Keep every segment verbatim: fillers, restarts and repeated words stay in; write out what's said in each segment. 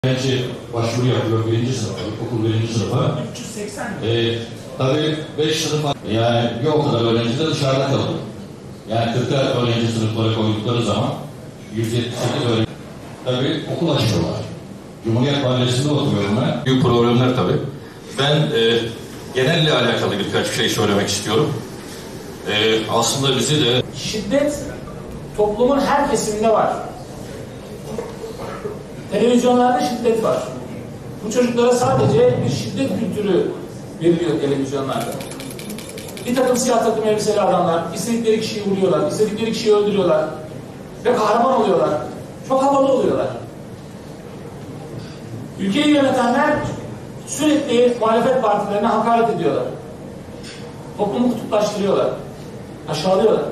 Öğrenci başvuru yapıyor birinci sınıfa, ilkokul birinci sınıfa. üç yüz seksen Ee, tabii beş sınıf, yani bir o kadar öğrenci de dışarıda kaldı. Yani kırka öğrenci sınıfları koydukları zaman yüz yetmiş sekiz öğrenci tabii okul açıyorlar. Cumhuriyet Mahallesi'nde oturuyorum ben. Büyük problemler tabii. Ben e, genelle alakalı birkaç şey söylemek istiyorum. E, aslında bizi de... Şiddet toplumun her kesiminde var. Televizyonlarda şiddet var. Bu çocuklara sadece bir şiddet kültürü veriliyor televizyonlarda. Bir takım siyah takım elbiseli adamlar istedikleri kişiyi vuruyorlar, istedikleri kişiyi öldürüyorlar ve kahraman oluyorlar. Çok havalı oluyorlar. Ülkeyi yönetenler sürekli muhalefet partilerine hakaret ediyorlar. Toplumu kutuplaştırıyorlar. Aşağılıyorlar.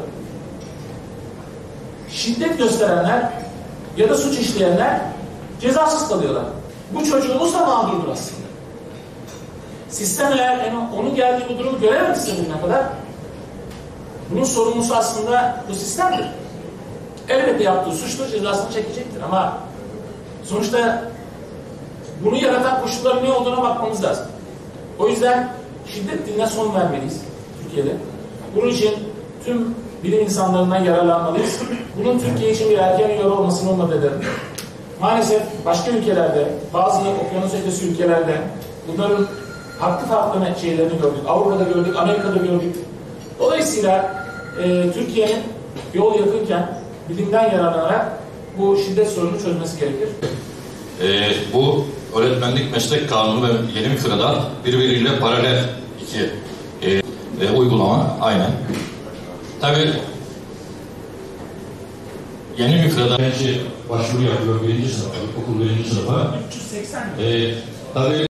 Şiddet gösterenler ya da suç işleyenler cezasız kalıyorlar. Bu çocuğumuz da mağdurdur aslında. Sistem eğer onun geldiği bu durumu görememişse bugüne kadar, bunun sorumlusu aslında bu sistemdir. Elbette yaptığı suçtur, cezasını çekecektir ama sonuçta bunu yaratan koşulların ne olduğuna bakmamız lazım. O yüzden şiddet diline son vermeliyiz Türkiye'de. Bunun için tüm bilim insanlarından yararlanmalıyız. Bunun Türkiye için bir erken uyarı olmasını umut ederim. Maalesef başka ülkelerde, bazı okyanus ötesi ülkelerde bunların farklı farklı şeylerini gördük. Avrupa'da gördük, Amerika'da gördük. Dolayısıyla e, Türkiye'nin yol yakınken bilimden yararlanarak bu şiddet sorununu çözmesi gerekir. E, bu öğretmenlik meslek kanunu ve yeni müfredat birbiriyle paralel iki e, e, uygulama aynen. Tabii yeni müfredat öğrenci başvuru yapıyor birinci sınıfa, ilkokul birinci sınıfa. üç yüz seksen E, tabii